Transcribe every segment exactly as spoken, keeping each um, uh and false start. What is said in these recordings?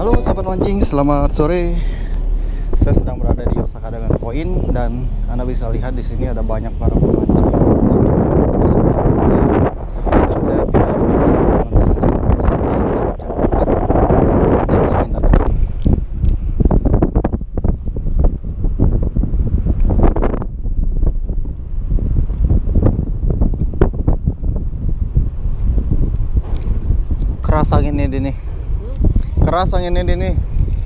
Halo sahabat mancing, selamat sore. Saya sedang berada di Osaka dengan Point dan Anda bisa lihat di sini ada banyak para pemancing yang datang di sore hari ini. Dan saya pindah lokasi karena di sini saya tidak mendapatkan tempat dan saya pindah ke sini. Keras anginnya di nih. Keras anginnya di nih.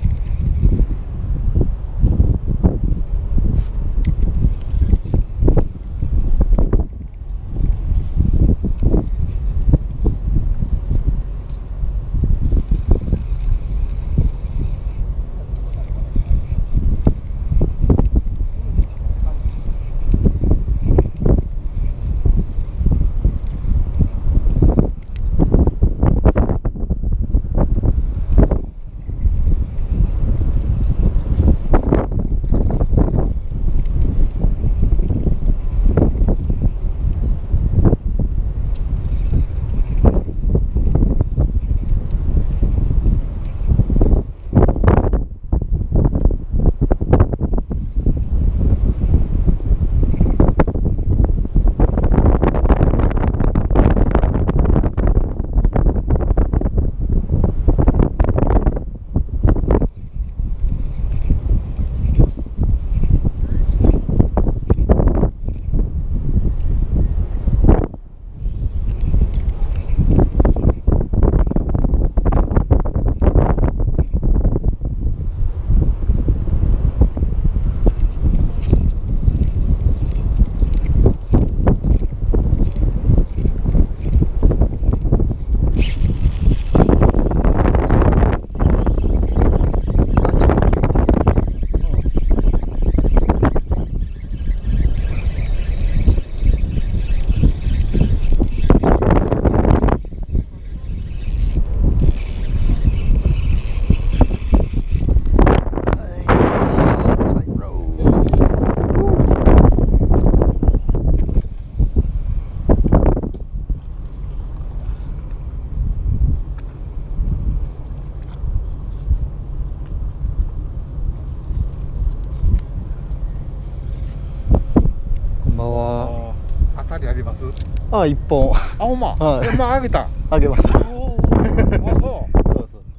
あ、一本。 あ、ほんま。はい。まあ、あげた。 あげます。 おお。あ、そう。 そうそう。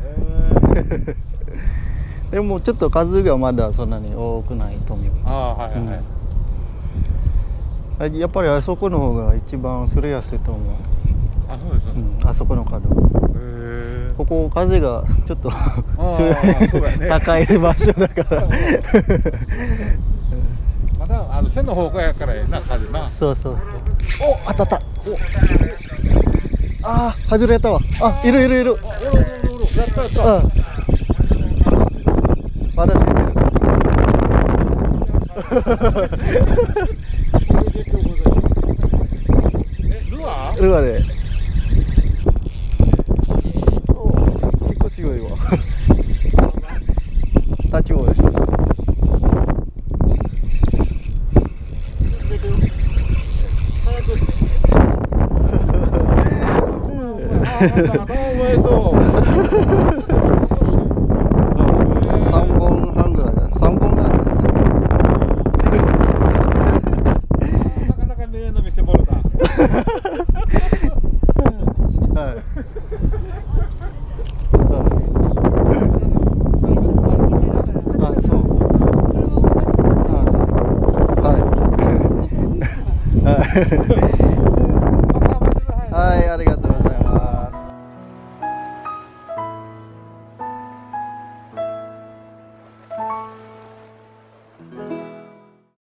でもちょっと数がまだそんなに多くないと思う。 あ、はいはい。 やっぱりあそこの方が一番釣れやすいと思う。 あ、そうです。 うん、あそこの角。ここ風がちょっと高い場所だから。 まだあの線の方向やからやな、風な。 そうそうそう。お、当たった。ああ、外れたわ。あ、いるいるいる。 やったやった。 うん。まだついてる。 え、ルアー？ ルアーで。お、結構強いわ。タチウオです。三本半ぐらいだ。三本ぐらいですね。 なかなか見えんの見せてもらった。 はい。あ、そう。はい。はい、ありがとう。